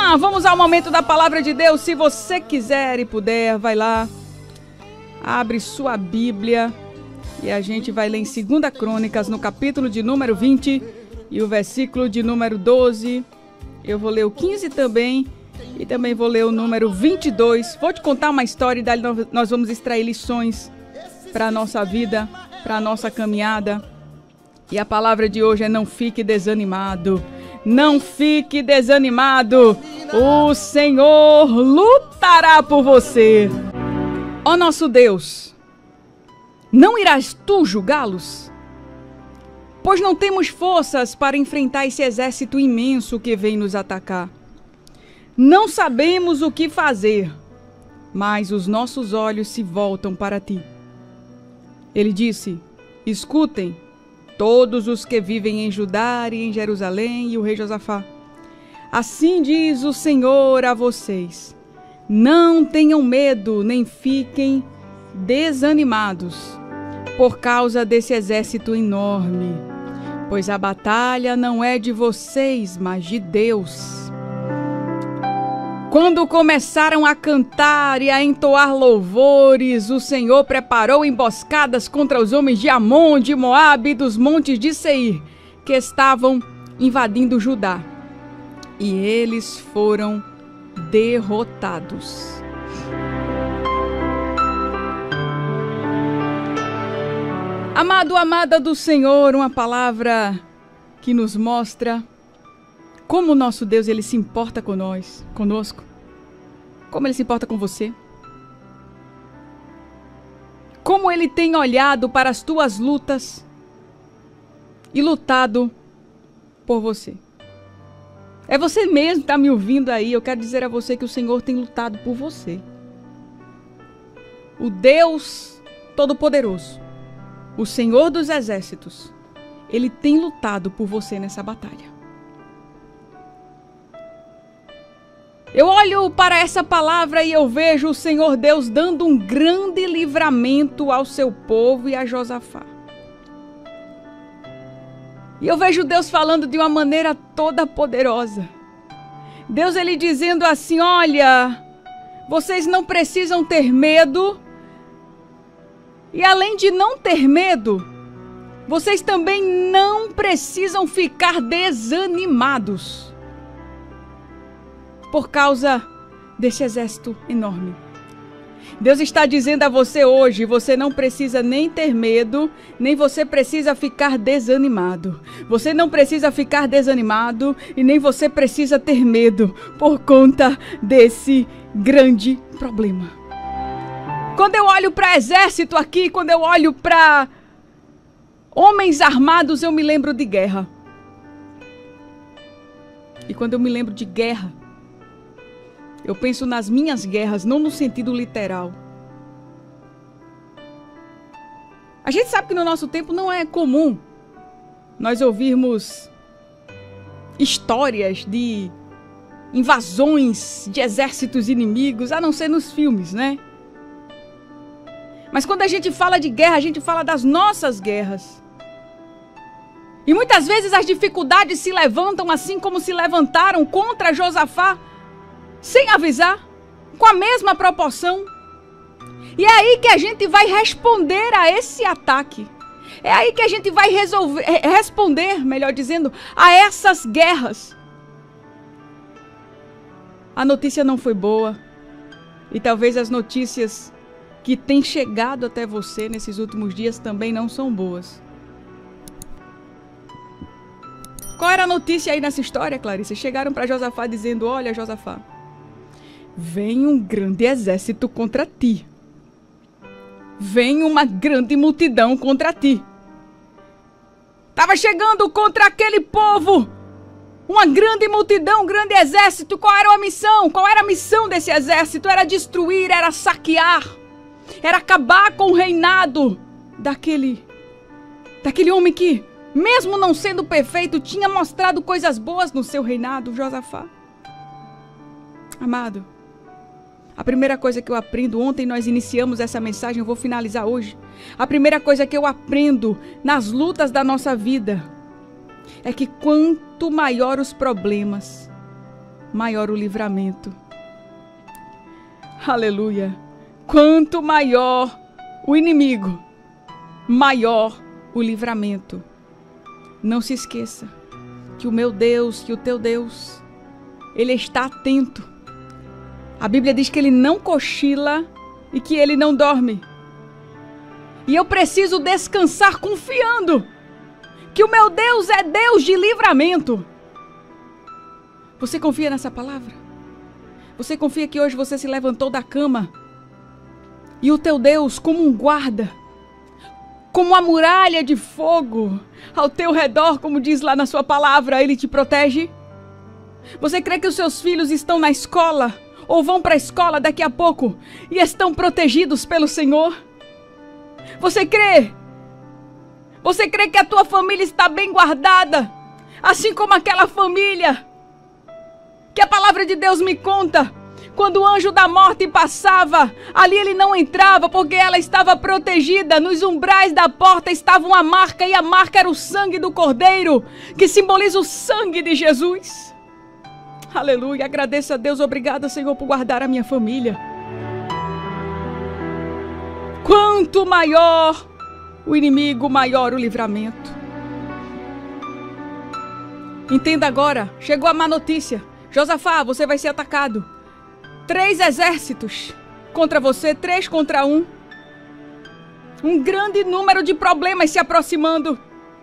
Vamos ao momento da palavra de Deus. Se você quiser e puder, vai lá, abre sua Bíblia e a gente vai ler em 2 Crônicas, no capítulo de número 20 e o versículo de número 12. Eu vou ler o 15 também e também vou ler o número 22. Vou te contar uma história e daí nós vamos extrair lições para a nossa vida, para a nossa caminhada. E a palavra de hoje é: não fique desanimado. Não fique desanimado. O Senhor lutará por você. Ó nosso Deus, não irás tu julgá-los? Pois não temos forças para enfrentar esse exército imenso que vem nos atacar. Não sabemos o que fazer, mas os nossos olhos se voltam para ti. Ele disse: escutem, todos os que vivem em Judá e em Jerusalém, e o rei Josafá. Assim diz o Senhor a vocês: não tenham medo, nem fiquem desanimados por causa desse exército enorme, pois a batalha não é de vocês, mas de Deus. Quando começaram a cantar e a entoar louvores, o Senhor preparou emboscadas contra os homens de Amon, de Moabe e dos montes de Seir, que estavam invadindo Judá. E eles foram derrotados. Amado, amada do Senhor, uma palavra que nos mostra como o nosso Deus, Ele se importa conosco. Como Ele se importa com você. Como Ele tem olhado para as tuas lutas e lutado por você. É você mesmo que está me ouvindo aí. Eu quero dizer a você que o Senhor tem lutado por você. O Deus Todo-Poderoso, o Senhor dos Exércitos, Ele tem lutado por você nessa batalha. Eu olho para essa palavra e eu vejo o Senhor Deus dando um grande livramento ao seu povo e a Josafá. E eu vejo Deus falando de uma maneira toda poderosa. Deus, Ele dizendo assim: olha, vocês não precisam ter medo. E além de não ter medo, vocês também não precisam ficar desanimados por causa desse exército enorme. Deus está dizendo a você hoje: você não precisa nem ter medo, nem você precisa ficar desanimado. Você não precisa ficar desanimado e nem você precisa ter medo por conta desse grande problema. Quando eu olho para exército aqui, quando eu olho para homens armados, eu me lembro de guerra. E quando eu me lembro de guerra, eu penso nas minhas guerras, não no sentido literal. A gente sabe que no nosso tempo não é comum nós ouvirmos histórias de invasões de exércitos inimigos, a não ser nos filmes, né? Mas quando a gente fala de guerra, a gente fala das nossas guerras. E muitas vezes as dificuldades se levantam assim como se levantaram contra Josafá, sem avisar, com a mesma proporção. E é aí que a gente vai responder a esse ataque. É aí que a gente vai responder, melhor dizendo, a essas guerras. A notícia não foi boa. E talvez as notícias que têm chegado até você nesses últimos dias também não são boas. Qual era a notícia aí nessa história, Clarice? Chegaram para Josafá dizendo: olha, Josafá, vem um grande exército contra ti. Vem uma grande multidão contra ti. Estava chegando contra aquele povo uma grande multidão, um grande exército. Qual era a missão? Qual era a missão desse exército? Era destruir, era saquear, era acabar com o reinado daquele homem que, mesmo não sendo perfeito, tinha mostrado coisas boas no seu reinado, Josafá. Amado, a primeira coisa que eu aprendo, ontem nós iniciamos essa mensagem, eu vou finalizar hoje. A primeira coisa que eu aprendo nas lutas da nossa vida é que quanto maior os problemas, maior o livramento. Aleluia. Quanto maior o inimigo, maior o livramento. Não se esqueça que o meu Deus, que o teu Deus, Ele está atento. A Bíblia diz que Ele não cochila e que Ele não dorme. E eu preciso descansar confiando que o meu Deus é Deus de livramento. Você confia nessa palavra? Você confia que hoje você se levantou da cama e o teu Deus, como um guarda, como uma muralha de fogo ao teu redor, como diz lá na sua palavra, Ele te protege? Você crê que os seus filhos estão na escola ou vão para a escola daqui a pouco e estão protegidos pelo Senhor? Você crê? Você crê que a tua família está bem guardada? Assim como aquela família que a palavra de Deus me conta. Quando o anjo da morte passava, ali ele não entrava porque ela estava protegida. Nos umbrais da porta estava uma marca e a marca era o sangue do Cordeiro, que simboliza o sangue de Jesus. Aleluia, agradeço a Deus, obrigada, Senhor, por guardar a minha família. Quanto maior o inimigo, maior o livramento. Entenda agora, chegou a má notícia. Josafá, você vai ser atacado. 3 exércitos contra você, 3 contra 1. Um grande número de problemas se aproximando.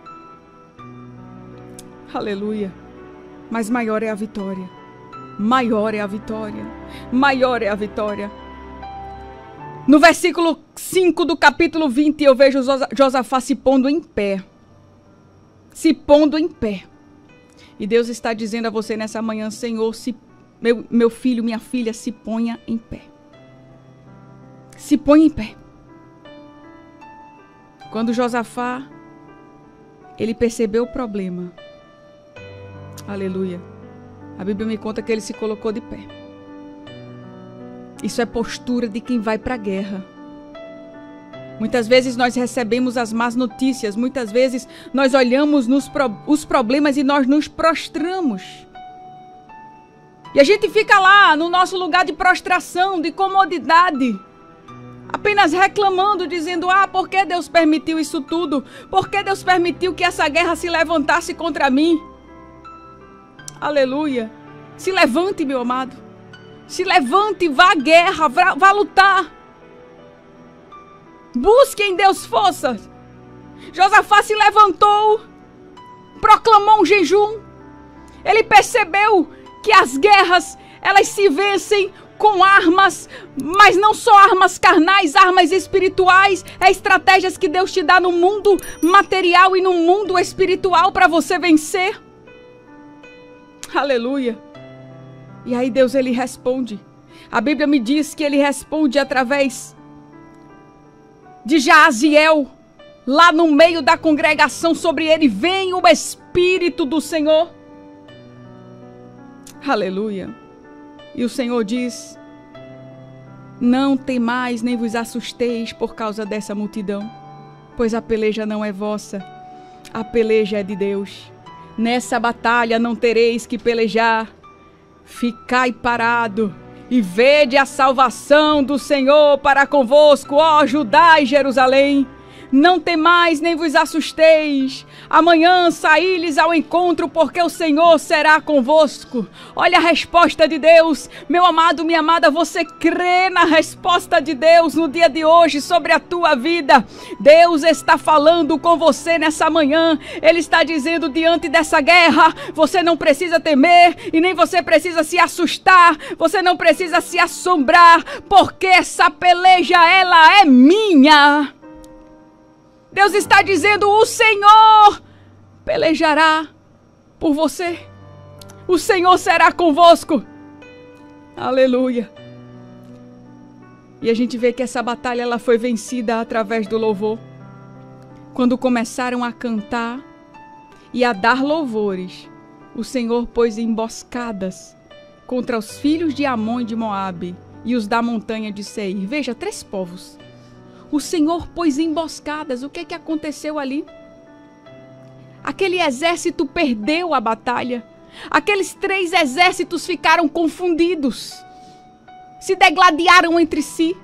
Aleluia. Mas maior é a vitória. Maior é a vitória. Maior é a vitória. No versículo 5 do capítulo 20, eu vejo Josafá se pondo em pé. Se pondo em pé. E Deus está dizendo a você nessa manhã, Senhor, meu filho, minha filha, se ponha em pé. Se ponha em pé. Quando Josafá, ele percebeu o problema. Aleluia. A Bíblia me conta que ele se colocou de pé. Isso é postura de quem vai para a guerra. Muitas vezes nós recebemos as más notícias. Muitas vezes nós olhamos os problemas e nós nos prostramos. E a gente fica lá no nosso lugar de prostração, de comodidade. Apenas reclamando, dizendo, por que Deus permitiu isso tudo? Por que Deus permitiu que essa guerra se levantasse contra mim? Aleluia. Se levante, meu amado. Se levante, vá à guerra, vá lutar. Busque em Deus forças. Josafá se levantou, proclamou um jejum. Ele percebeu que as guerras, elas se vencem com armas, mas não só armas carnais, armas espirituais. É estratégias que Deus te dá no mundo material e no mundo espiritual para você vencer. Aleluia. E aí Deus, ele responde. A Bíblia me diz que ele responde através de Jaaziel, lá no meio da congregação. Sobre ele vem o Espírito do Senhor. Aleluia. E o Senhor diz, não temais nem vos assusteis por causa dessa multidão, pois a peleja não é vossa, a peleja é de Deus. Nessa batalha não tereis que pelejar. Ficai parado e vede a salvação do Senhor para convosco, ó Judá e Jerusalém. Não temais nem vos assusteis. Amanhã saí-lhes ao encontro, porque o Senhor será convosco. Olha a resposta de Deus. Meu amado, minha amada, você crê na resposta de Deus no dia de hoje sobre a tua vida? Deus está falando com você nessa manhã. Ele está dizendo, diante dessa guerra, você não precisa temer e nem você precisa se assustar. Você não precisa se assombrar, porque essa peleja, ela é minha. Deus está dizendo, o Senhor pelejará por você. O Senhor será convosco. Aleluia. E a gente vê que essa batalha, ela foi vencida através do louvor. Quando começaram a cantar e a dar louvores, o Senhor pôs emboscadas contra os filhos de Amon e de Moabe e os da montanha de Seir. Veja, 3 povos. O Senhor pôs emboscadas. O que aconteceu ali? Aquele exército perdeu a batalha. Aqueles 3 exércitos ficaram confundidos, se degladiaram entre si.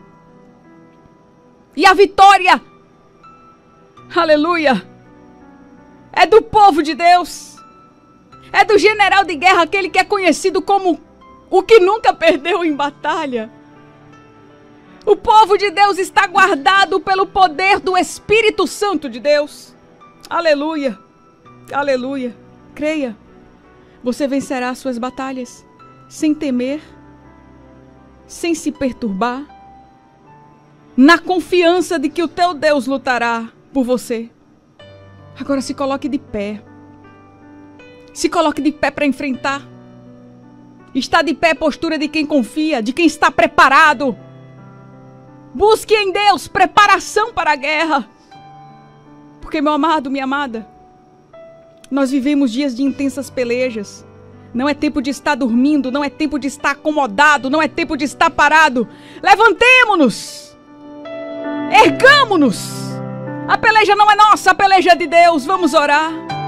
E a vitória, aleluia, é do povo de Deus. É do general de guerra, aquele que é conhecido como o que nunca perdeu em batalha. O povo de Deus está guardado pelo poder do Espírito Santo de Deus. Aleluia, aleluia. Creia, você vencerá suas batalhas sem temer, sem se perturbar, na confiança de que o teu Deus lutará por você. Agora se coloque de pé. Se coloque de pé para enfrentar. Está de pé a postura de quem confia, de quem está preparado. Busque em Deus preparação para a guerra. Porque, meu amado, minha amada, nós vivemos dias de intensas pelejas. Não é tempo de estar dormindo, não é tempo de estar acomodado, não é tempo de estar parado. Levantemo-nos! Ergamo-nos! A peleja não é nossa, a peleja é de Deus. Vamos orar.